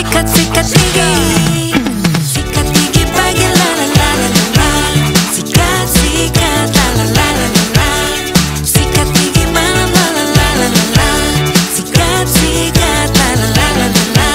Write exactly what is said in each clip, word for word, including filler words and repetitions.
sikat, sikat gigi. Sikat gigi pagi la la la la la. Sikat, sikat la la la la la. Sikat gigi malam la la la la la. Sikat, sikat la la la la la.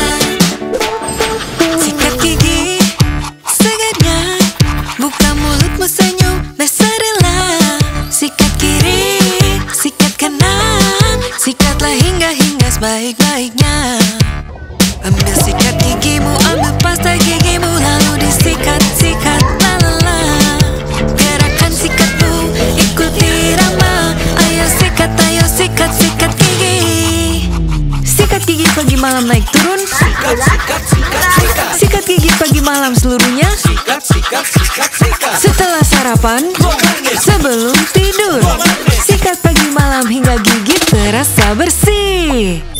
Sikat gigi segarnya, buka mulutmu senyum berserilah. Sikat kiri, sikat kanan, sikatlah hingga-hingga sebaik-baiknya. Ambil sikat gigimu, ambil pasta gigimu, lalu disikat-sikat la la la. Gerakan sikatmu, ikuti irama. Ayo sikat, ayo sikat, sikat gigi. Sikat gigi pagi malam naik turun. Sikat, sikat, sikat, sikat. Sikat gigi pagi malam seluruhnya. Sikat, sikat, sikat, sikat. Setelah sarapan, sebelum tidur. Sikat pagi malam hingga gigi terasa bersih.